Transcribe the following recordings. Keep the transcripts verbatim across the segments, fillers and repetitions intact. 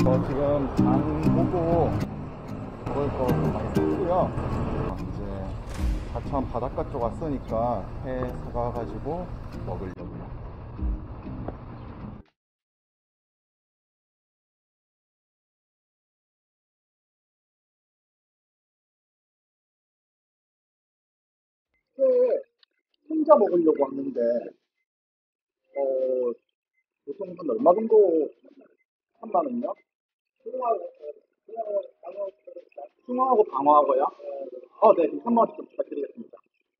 저 지금 장 보고 먹을 거 많이 샀고요. 이제 과천 바닷가 쪽 왔으니까 회 사가가지고 먹으려고요. 회 혼자 먹으려고 하는데 어, 보통 한 얼마 정도 한다면요 숭어하고 방어하고요? 어, 네, 그럼 한 마리 좀 부탁드리겠습니다.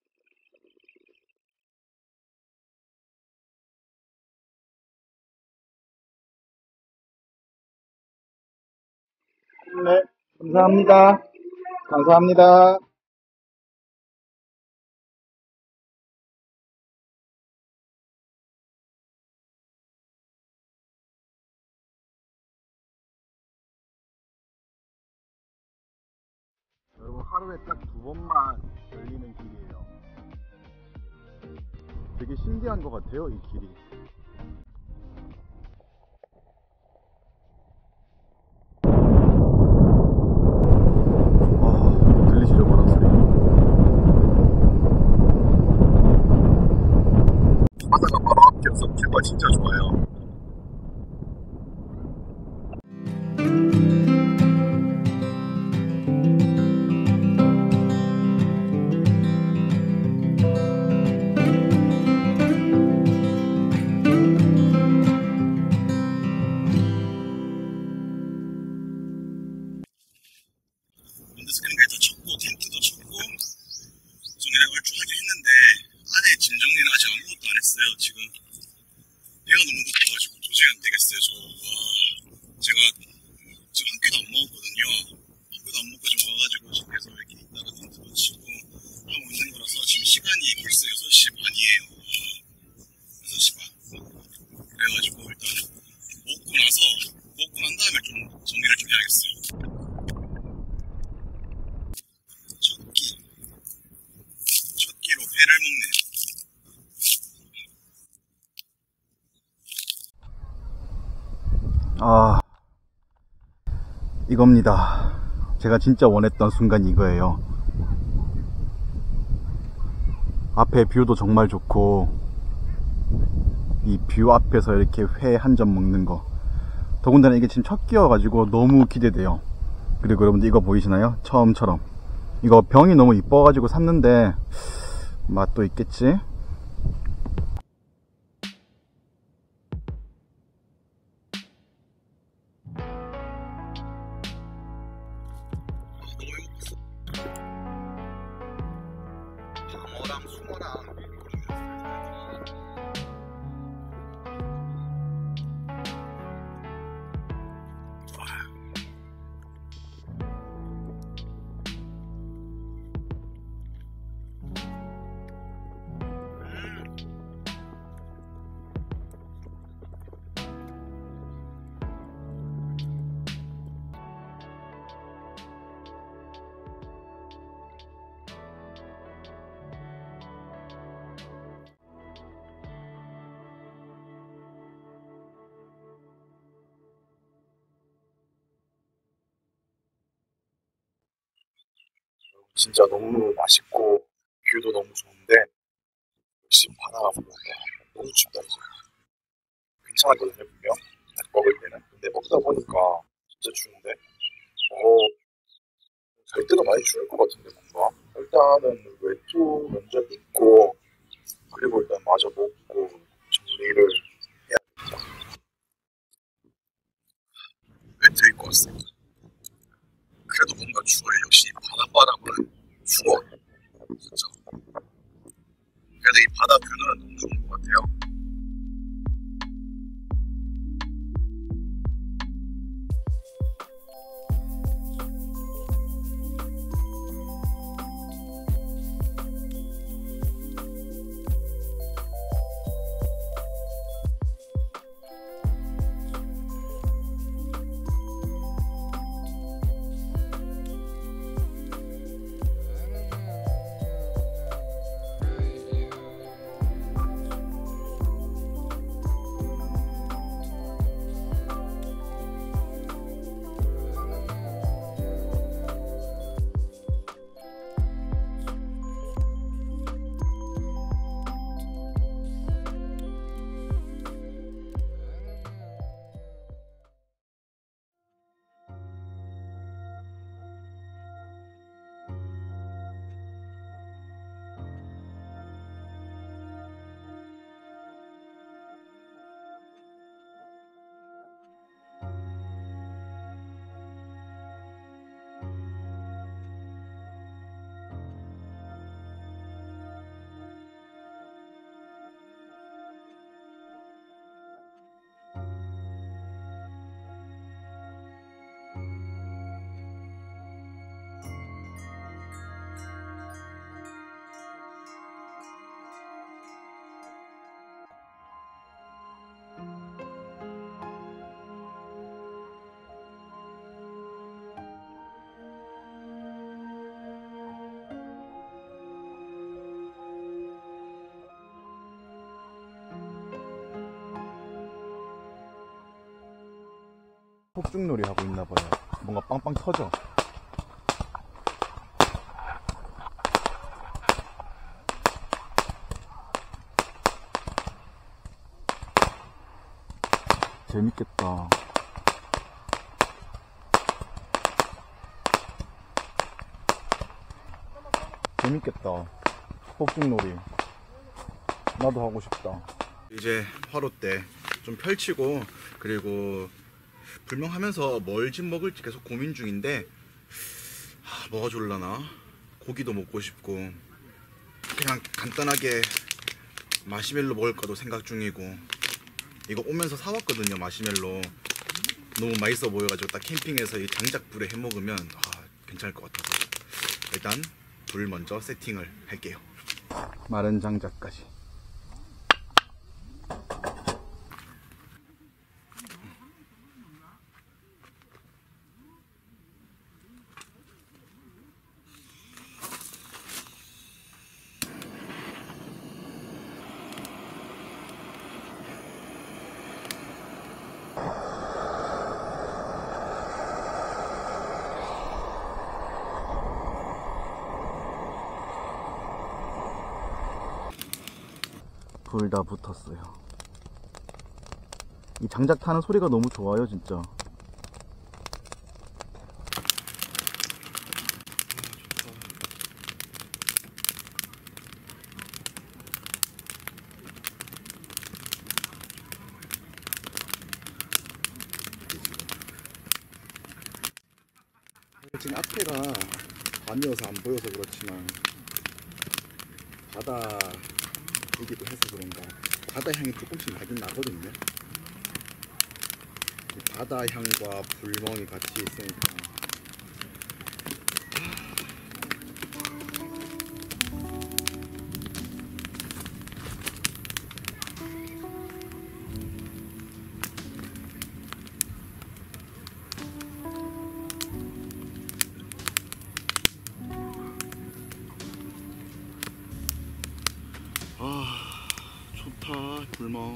네, 감사합니다. 감사합니다. 여러분, 하루에 딱 두 번만 열리는 길이에요. 되게 신기한 것 같아요, 이 길이. 아, 들리시죠, 바람 소리? 바다가 바로 앞이어서 뷰가 진짜 좋아요. 언더스크린까지 다 쳤고 텐트도 쳤고 정리를 얼추 하긴 했는데 안에 짐 정리는 아직 아무것도 안 했어요. 지금 배가 너무 고파가지고 도저히 안 되겠어요. 저 와, 제가 지금 한 끼도 안 먹었거든요. 한 끼도 안 먹고 지금 와가지고 지금 계속 이렇게 있다가 텐트도 치고 하고 있는 거라서 지금 시간이 벌써 여섯 시 반이에요. 여섯 시 반. 그래가지고 일단 먹고 나서 먹고 난 다음에 좀 정리를 좀 해야겠어요. 회를 먹네. 아, 이겁니다. 제가 진짜 원했던 순간이 이거예요. 앞에 뷰도 정말 좋고 이 뷰 앞에서 이렇게 회 한 점 먹는 거, 더군다나 이게 지금 첫 끼여가지고 너무 기대돼요. 그리고 여러분들 이거 보이시나요? 처음처럼 이거 병이 너무 이뻐가지고 샀는데 맛도 있겠지? 방어랑 숭어랑 진짜 너무 맛있고 뷰도 너무 좋은데 지금 바다가 너무 춥다 이제. 괜찮았거든요 분명 먹을 때는. 근데 먹다 보니까 진짜 추운데 어, 갈 때도 많이 추울 것 같은데 뭔가. 일단은 외투 먼저 입고 그리고 일단 마저 먹고 정리를 해야겠다. 외투 입고 왔습니다. 그래도 뭔가 추워요. 역시 바닷바람은 추워 진짜. 그래도 이 바다 뷰는 너무 좋은 것 같아요. 폭죽놀이 하고 있나봐요. 뭔가 빵빵 터져. 재밌겠다. 재밌겠다. 폭죽놀이. 나도 하고 싶다. 이제 화로 때 좀 펼치고, 그리고 불멍하면서 뭘 집 먹을지 계속 고민 중인데, 하, 뭐가 좋을라나? 고기도 먹고 싶고, 그냥 간단하게 마시멜로 먹을까도 생각 중이고. 이거 오면서 사왔거든요, 마시멜로. 너무 맛있어 보여가지고 딱 캠핑에서 이 장작불에 해먹으면 아, 괜찮을 것 같아서 일단 불 먼저 세팅을 할게요. 마른 장작까지. 불 다 붙었어요. 이 장작 타는 소리가 너무 좋아요, 진짜. 지금 앞에가 밤이어서 안 보여서 그렇지만 바다이기도 해서 그런가 바다 향이 조금씩 나긴 나거든요. 바다 향과 불멍이 같이 있으니까 아, 좋다. 불멍.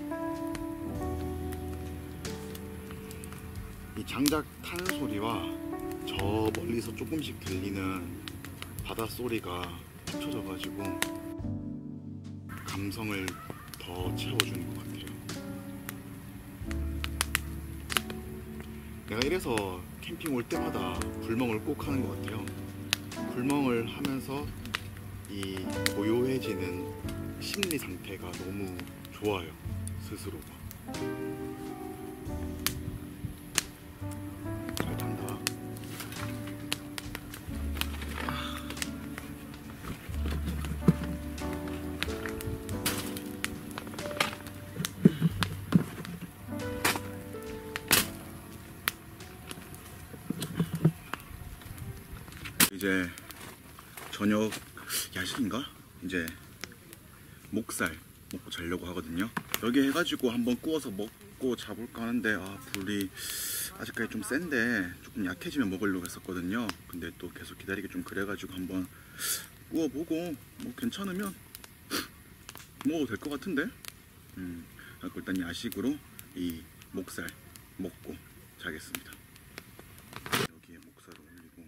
이 장작 타는 소리와 저 멀리서 조금씩 들리는 바다 소리가 합쳐져 가지고 감성을 더 채워주는 것 같아요. 내가 이래서 캠핑 올 때마다 불멍을 꼭 하는 것 같아요. 불멍을 하면서 이 고요해지는 심리 상태가 너무 좋아요, 스스로가. 잘 탄다. 이제 저녁 야식인가? 이제 목살 먹고 자려고 하거든요. 여기 해가지고 한번 구워서 먹고 자볼까 하는데 아 불이 아직까지 좀 센데 조금 약해지면 먹으려고 했었거든요. 근데 또 계속 기다리기 좀 그래가지고 한번 구워보고 뭐 괜찮으면 먹어도 될 것 같은데 음, 일단 야식으로 이 목살 먹고 자겠습니다. 여기에 목살을 올리고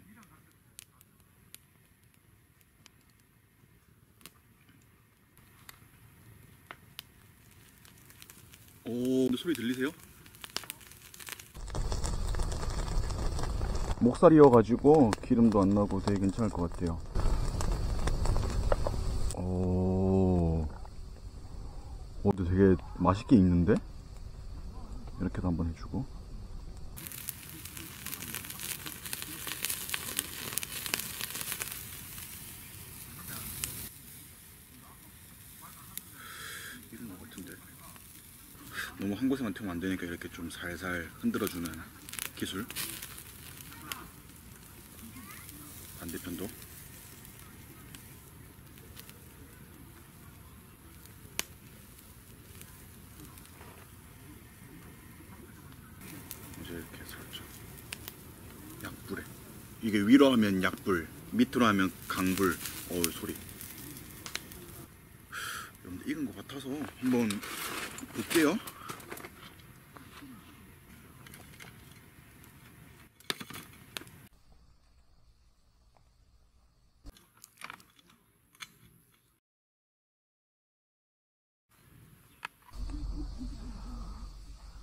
오, 근데 소리 들리세요? 목살이어가지고 기름도 안 나고 되게 괜찮을 것 같아요. 오, 오, 근데 되게 맛있게 익는데? 이렇게도 한번 해주고. 익은 것 같은데. 너무 한 곳에만 태우면 안 되니까 이렇게 좀 살살 흔들어주는 기술. 반대편도. 이제 이렇게 살짝 약불에. 이게 위로 하면 약불, 밑으로 하면 강불. 어우 소리. 여러분들 익은 것 같아서 한번 볼게요.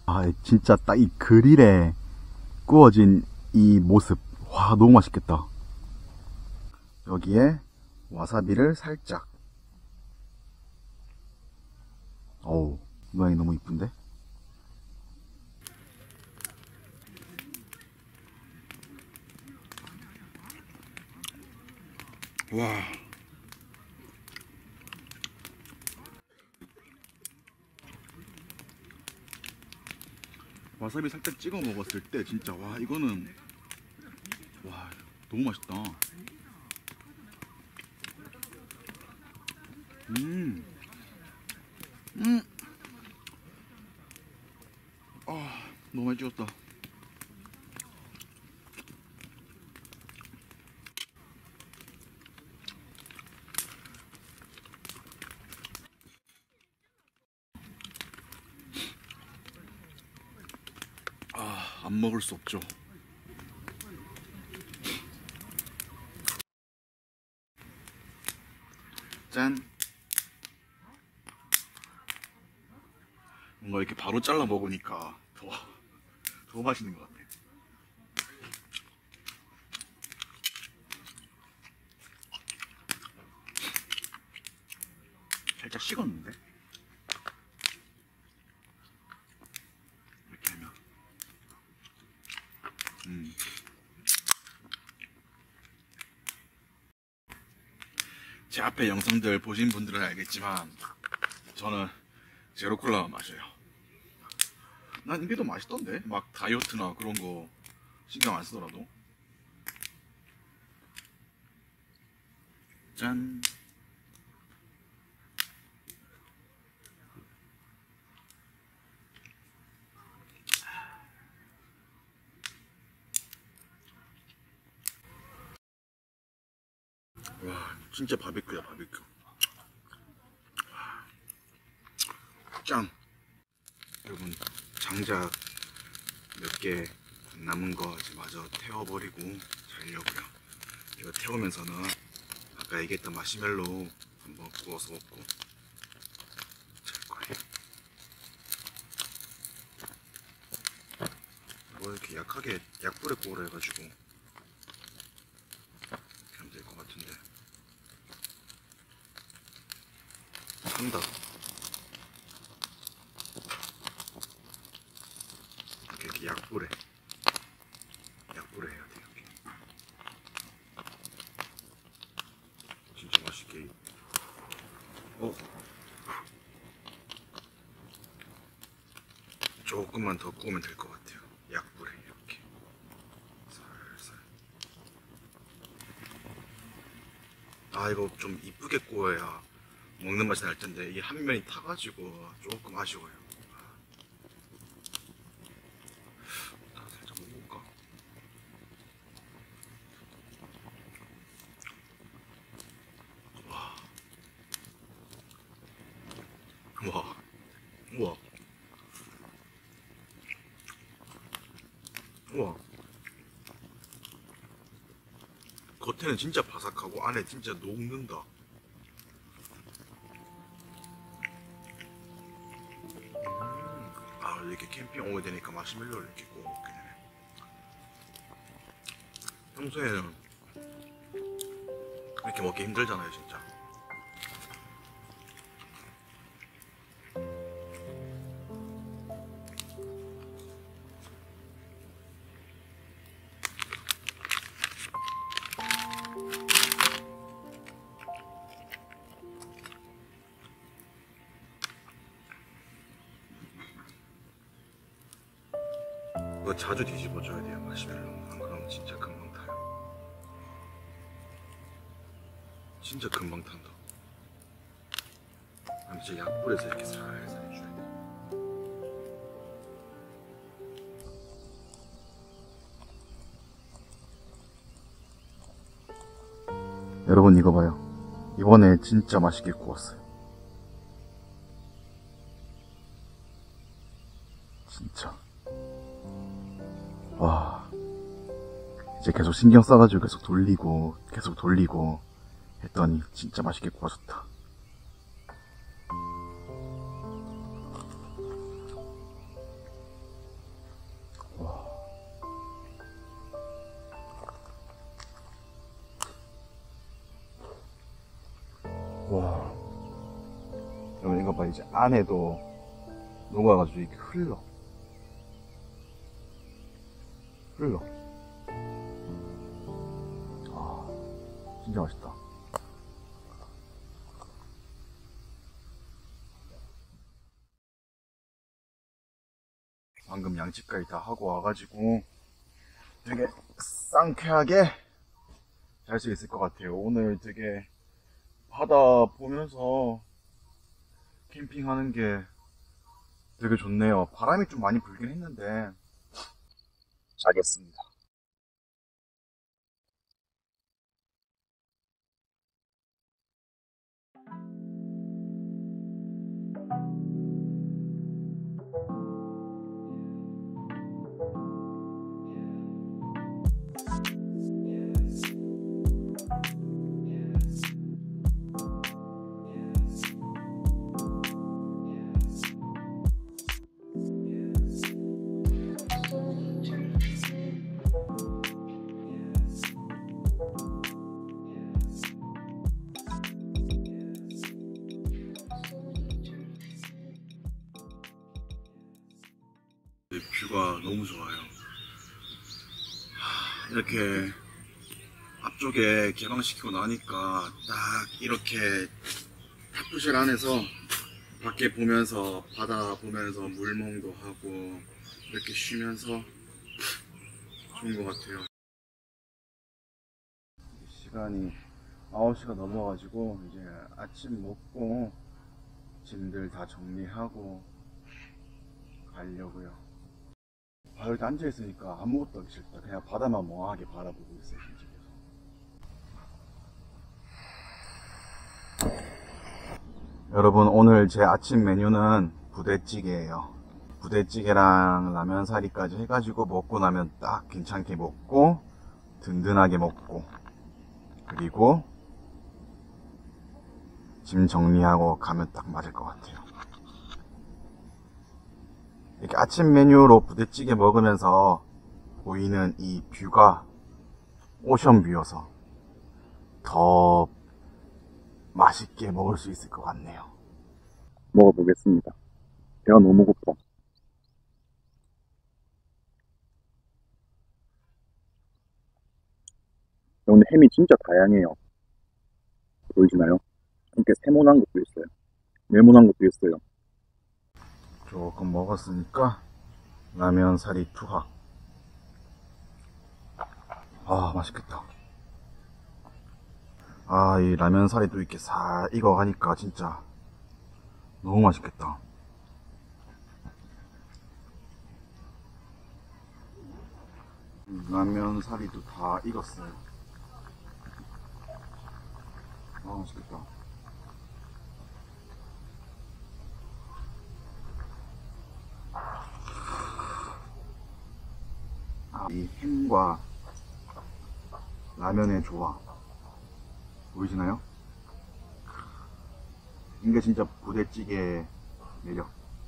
아, 진짜 딱 이 그릴에 구워진 이 모습. 와, 너무 맛있겠다. 여기에 와사비를 살짝. 어우, 모양이 너무 이쁜데? 와. 와사비 살짝 찍어 먹었을 때 진짜 와, 이거는 와, 너무 맛있다. 음. 음. 아, 너무 많이 찍었다. 아, 안 먹을 수 없죠. 짠. 뭔가 이렇게 바로 잘라 먹으니까 더, 더 맛있는 것 같아. 살짝 식었는데? 이렇게 하면. 음. 제 앞에 영상들 보신 분들은 알겠지만 저는 제로콜라만 마셔요. 난 이게 더 맛있던데? 막 다이어트나 그런 거 신경 안 쓰더라도. 짠. 와, 진짜 바비큐야, 바비큐. 짱. 여러분, 장작 몇 개 남은 거 이제 마저 태워버리고 자려고요. 이거 태우면서는 아까 얘기했던 마시멜로우 한번 구워서 먹고 잘 거예요. 뭐 이렇게 약하게 약불에 구우라 해가지고 이렇게 하면 될 것 같은데 산다. 이렇게 약불에 약불에 해야 돼. 이렇게 진짜 맛있게. 어? 조금만 더 구우면 될 것 같아요. 약불에 이렇게 살살. 아, 이거 좀 이쁘게 구워야 먹는 맛이 날 텐데 이 한 면이 타가지고 조금 아쉬워요. 아, 살짝 먹어볼까? 와, 와, 우와, 우와. 겉에는 진짜 바삭하고 안에 진짜 녹는다. 아, 이렇게 캠핑 오게 되니까 마시멜로를 이렇게 구워 먹게 되네. 평소에는 이렇게 먹기 힘들잖아요, 진짜. 이거 자주 뒤집어줘야 돼요, 마시멜로. 안 그러면 진짜 금방 타요. 진짜 금방 탄다. 아니, 진짜 약불에서 이렇게 살살 해줘야 돼. 여러분, 이거 봐요. 이번에 진짜 맛있게 구웠어요. 진짜. 와, 이제 계속 신경 써가지고 계속 돌리고 계속 돌리고 했더니 진짜 맛있게 구워졌다. 이거 봐, 이제 안에도 녹아가지고 이렇게 흘러. 흘러. 아, 진짜 맛있다. 방금 양치까지 다 하고 와가지고 되게 상쾌하게 잘 수 있을 것 같아요. 오늘 되게 바다 보면서 캠핑하는 게 되게 좋네요. 바람이 좀 많이 불긴 했는데 자겠습니다. 뷰가 너무 좋아요. 이렇게 앞쪽에 개방시키고 나니까 딱 이렇게 타프실 안에서 밖에 보면서 바다 보면서 물멍도 하고 이렇게 쉬면서 좋은 것 같아요. 시간이 아홉 시가 넘어가지고 이제 아침 먹고 짐들 다 정리하고 가려고요. 아, 이렇게 앉아있으니까 아무것도 하기 싫다. 그냥 바다만 멍하게 바라보고 있어요, 집에서. 여러분, 오늘 제 아침 메뉴는 부대찌개예요. 부대찌개랑 라면 사리까지 해가지고 먹고 나면 딱 괜찮게 먹고 든든하게 먹고 그리고 짐 정리하고 가면 딱 맞을 것 같아요. 이렇게 아침 메뉴로 부대찌개 먹으면서 보이는 이 뷰가 오션 뷰여서 더 맛있게 먹을 수 있을 것 같네요. 먹어보겠습니다. 배가 너무 고파. 오늘 햄이 진짜 다양해요. 보이시나요? 이렇게 세모난 것도 있어요. 네모난 것도 있어요. 조금 먹었으니까 라면 사리 투하. 아, 맛있겠다. 아, 이 라면 사리도 이렇게 싹 익어가니까 진짜 너무 맛있겠다. 라면 사리도 다 익었어요. 아, 맛있겠다. 아, 이 햄과 라면의 조화 보이시나요? 이게 진짜 부대찌개의 매력.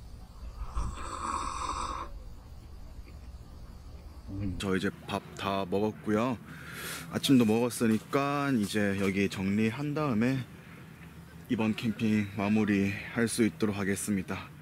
음, 저 이제 밥 다 먹었고요. 아침도 먹었으니까 이제 여기 정리한 다음에 이번 캠핑 마무리 할 수 있도록 하겠습니다.